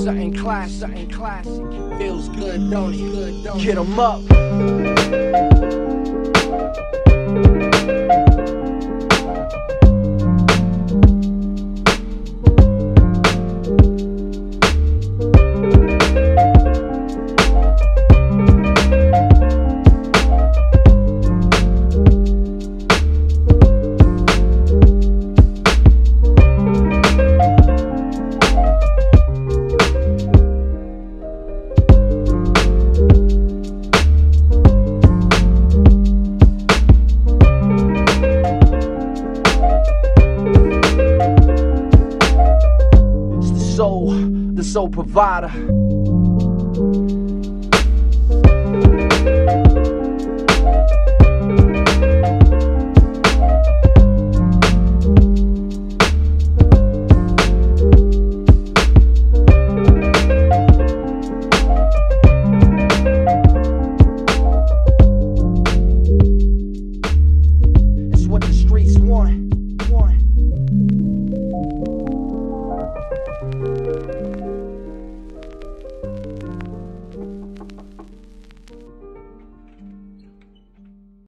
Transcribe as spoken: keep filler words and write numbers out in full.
something classic, something classic. Feels good, don't it? Good, don't it? Get 'em up. The sole provider.